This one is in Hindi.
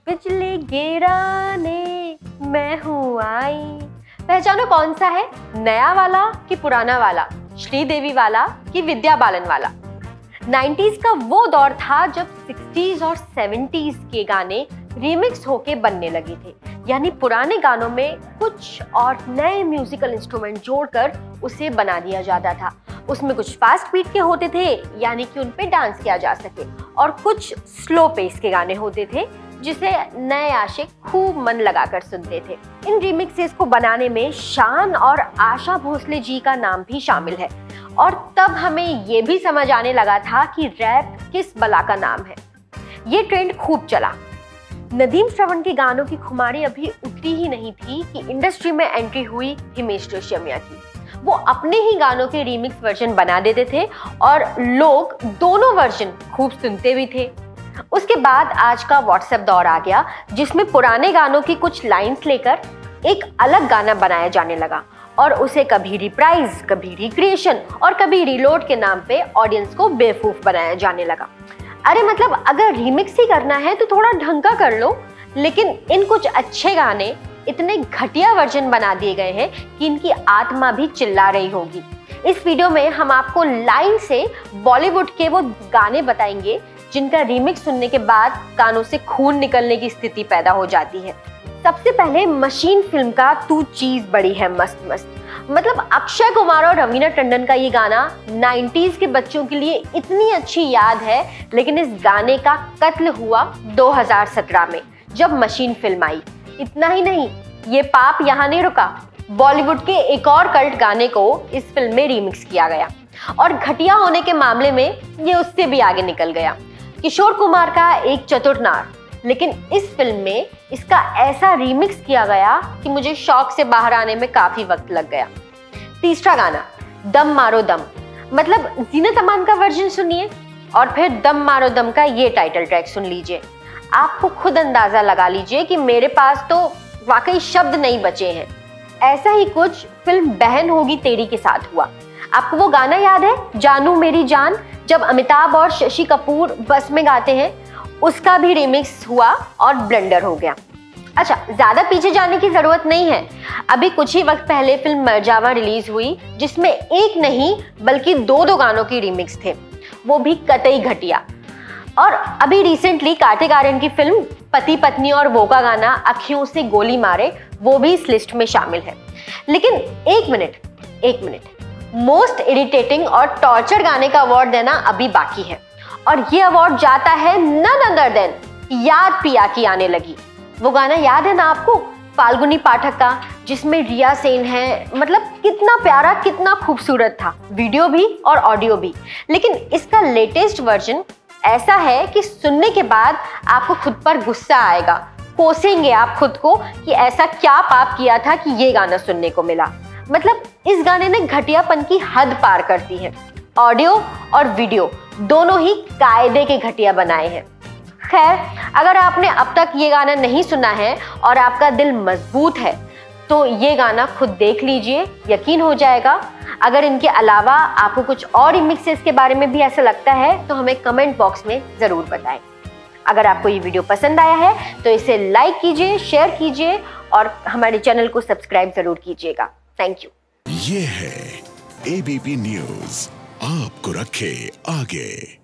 बिजली गिराने मैं हूँ आई। पहचानो कौन सा है, नया वाला कि पुराना वाला, श्रीदेवी वाला कि विद्या बालन वाला। 90s का वो दौर था जब 60s और 70s के गाने रीमिक्स होके बनने लगे थे, यानी पुराने गानों में कुछ और नए म्यूजिकल इंस्ट्रूमेंट जोड़कर उसे बना दिया जाता था। उसमें कुछ फास्ट बीट के होते थे, यानी कि उन पे डांस किया जा सके, और कुछ स्लो पेस के गाने होते थे जिसे नए आशिक खूब मन लगाकर सुनते थे। इन रीमिक्सेस को बनाने में शान और आशा भोसले जी का नाम भी शामिल है, और तब हमें ये भी समझ आने लगा था कि रैप किस बला का नाम है। ये ट्रेंड खूब चला। नदीम श्रवण के गानों की खुमारी अभी उतरी ही नहीं थी कि इंडस्ट्री में एंट्री हुई हिमेश रेशमिया की। वो अपने ही गानों के रीमिक्स वर्जन बना देते थे और लोग दोनों वर्जन खूब सुनते भी थे। उसके बाद आज का व्हाट्सएप दौर आ गया, जिसमें पुराने गानों की कुछ लाइंस लेकर एक अलग गाना बनाया जाने लगा और उसे कभी रिप्राइज, कभी रिक्रिएशन और कभी रीलोड के नाम पे ऑडियंस को बेवकूफ बनाया जाने लगा। अरे मतलब अगर रीमिक्स ही करना है तो थोड़ा ढंग का कर लो, लेकिन इन कुछ अच्छे गाने इतने घटिया वर्जन बना दिए गए हैं कि इनकी आत्मा भी चिल्ला रही होगी। इस वीडियो में हम आपको लाइन से बॉलीवुड के वो गाने बताएंगे जिनका रीमिक्स सुनने के बाद कानों से खून निकलने की स्थिति पैदा हो जाती है। सबसे पहले मशीन फिल्म का तू चीज बड़ी है मस्त मस्त। मतलब अक्षय कुमार और रवीना टंडन का ये गाना 90s के बच्चों के लिए इतनी अच्छी याद है, लेकिन इस गाने का कत्ल हुआ 2017 में जब मशीन फिल्म आई। इतना ही नहीं, ये पाप यहाँ नहीं रुका। बॉलीवुड के एक और कल्ट गाने को इस फिल्म में रीमिक्स किया गया और घटिया होने के मामले में ये उससे भी आगे निकल गया। किशोर कुमार का एक चतुर नार, लेकिन इस फिल्म में इसका ऐसा रीमिक्स किया गया कि मुझे शौक से बाहर आने में काफी वक्त लग गया। तीसरा गाना दम मारो दम, मतलब जीनत अमान का वर्जन सुनिए और फिर दम मारो दम का ये टाइटल ट्रैक सुन लीजिए। आपको खुद अंदाजा लगा लीजिए कि मेरे पास तो वाकई शब्द नहीं बचे हैं। ऐसा ही कुछ फिल्म बहन होगी तेरी के साथ हुआ। आपको वो गाना याद है, जानू मेरी जान, जब अमिताभ और शशि कपूर बस में गाते हैं? उसका भी रीमिक्स हुआ और ब्लेंडर हो गया। अच्छा, ज्यादा पीछे जाने की जरूरत नहीं है। अभी कुछ ही वक्त पहले फिल्म मरजावा रिलीज हुई, जिसमें एक नहीं बल्कि दो गानों की रीमिक्स थे, वो भी कतई घटिया। और अभी रिसेंटली कार्तिक आर्यन की फिल्म पति पत्नी और वो का गाना अखियों से गोली मारे, वो भी इस लिस्ट में शामिल है। लेकिन एक मिनट, मोस्ट इरिटेटिंग और टॉर्चर गाने का अवार्ड देना अभी बाकी है, और ये अवार्ड जाता है नन अदर देन याद पिया की आने लगी। वो गाना याद है ना आपको, फाल्गुनी पाठक का, जिसमें रिया सेन है। मतलब कितना प्यारा, कितना खूबसूरत था, वीडियो भी और ऑडियो भी। लेकिन इसका लेटेस्ट वर्जन ऐसा है कि सुनने के बाद आपको खुद पर गुस्सा आएगा, कोसेंगे आप खुद को कि ऐसा क्या पाप किया था कि ये गाना सुनने को मिला। मतलब इस गाने ने घटियापन की हद पार कर दी है। ऑडियो और वीडियो दोनों ही कायदे के घटिया बनाए हैं। खैर, अगर आपने अब तक ये गाना नहीं सुना है और आपका दिल मजबूत है तो ये गाना खुद देख लीजिए, यकीन हो जाएगा। अगर इनके अलावा आपको कुछ और रिमिक्सेस के बारे में भी ऐसा लगता है तो हमें कमेंट बॉक्स में जरूर बताएं। अगर आपको ये वीडियो पसंद आया है तो इसे लाइक कीजिए, शेयर कीजिए और हमारे चैनल को सब्सक्राइब जरूर कीजिएगा। Thank you. ये है एबीपी न्यूज़, आपको रखे आगे।